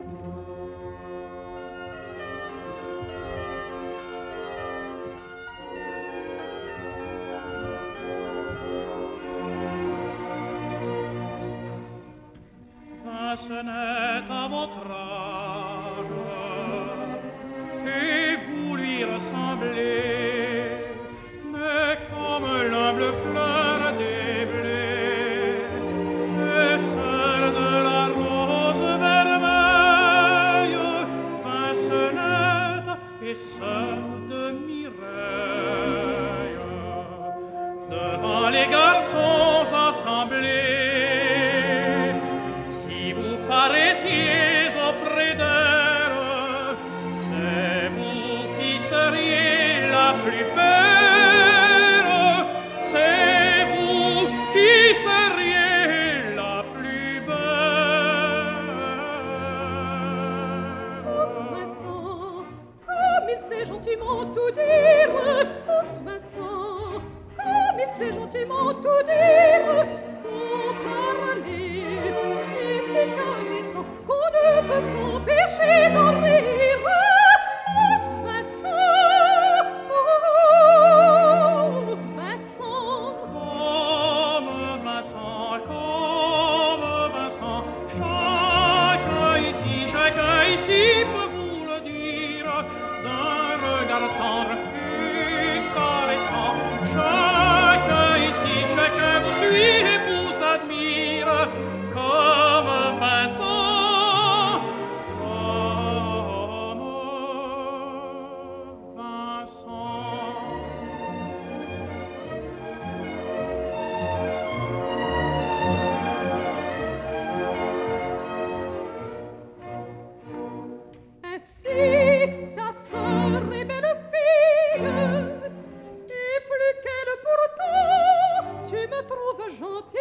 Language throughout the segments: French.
Vincenette à votre âge, et vous lui ressemblez, mais comme l'humble fleur des blés, et celle de la rose vermeille, Vincenette et celle de Mireille. Devant les garçons assemblés, paraissiez auprès d'elle, c'est vous qui seriez la plus belle, c'est vous qui seriez la plus belle. Oh, Vincent, comme il sait gentiment tout dire, oh, Vincent, comme il sait gentiment tout dire, sans parler. C'est caressant qu'on ne peut s'empêcher d'en rire. Oh, Vincent, oh, Vincent. Comme Vincent, chacun ici peut vous le dire, d'un regard tendre et caressant. Chacun vous suit et vous admire, comme Vincent, comme Vincent. Ainsi, ta sœur est belle fille, et plus qu'elle pourtant, tu me trouves gentille.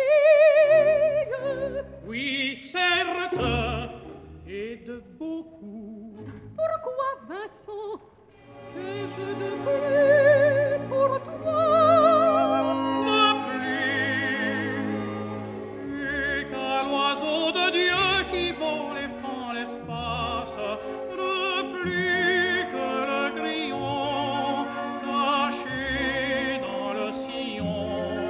Oui, certes, et de beaucoup. Pourquoi, Vincent, qu'ai-je de plus pour toi? De plus qu'à l'oiseau de Dieu qui vole et fend l'espace, de plus que le grillon caché dans le sillon.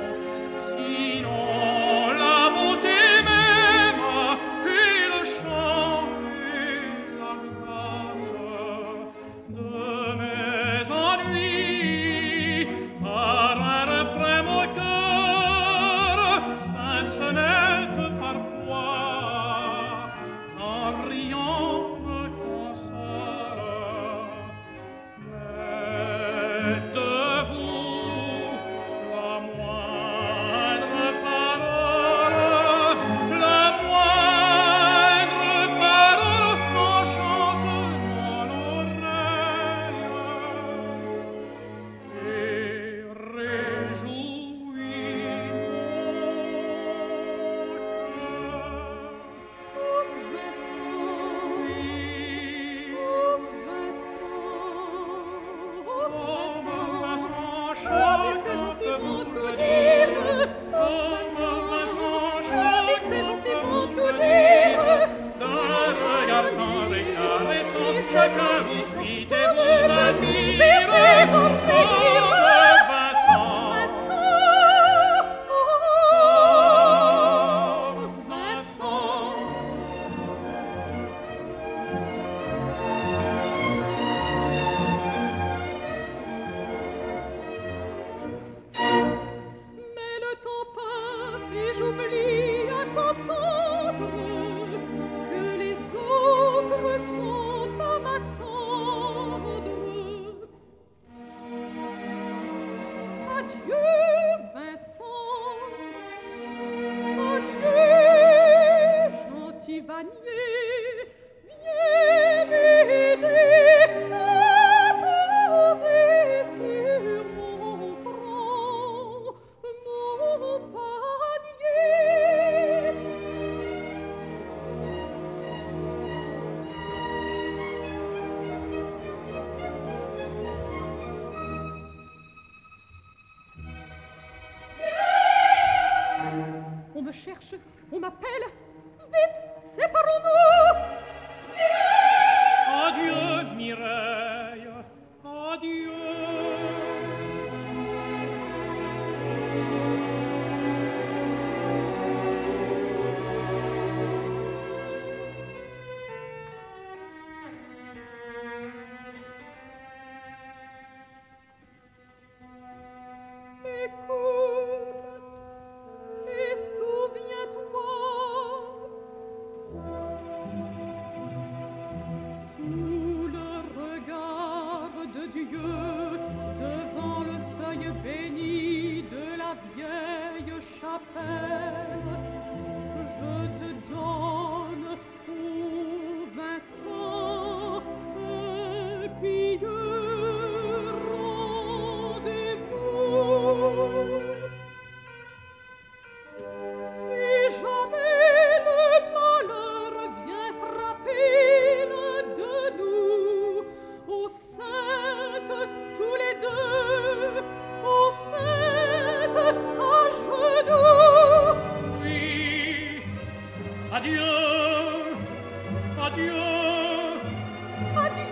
Sinon, la beauté même et le chant et la grâce de mes ennuis, par un refrain moqueur, Vincenette parfois, en riant me console. Mais de vous, la moindre parole enchante mon oreille et réjouit mon cœur. Oh, Vincent, Oui, oh, Vincent, oh, comme Vincent. Vincent Comme il sait chante gentiment vous tout le dire, dire, oh, comme Vincent, Vincent comme il chante sait vous gentiment le tout dire, dire, d'un regard tendre et caressant, chacun vous suit et qu'on vous ne peut admire, s'empêcher d'en rire. comme Vincent, Vincent, Vincent. Mais le temps passe et j'oublie à t'entendre que les autres sont à m'attendre. Adieu, Vincent. Adieu, gentil Vanier. Viens m'aider à poser sur mon front mon panier. On me cherche, on m'appelle. Vite, séparons-nous. adieu. Adieu.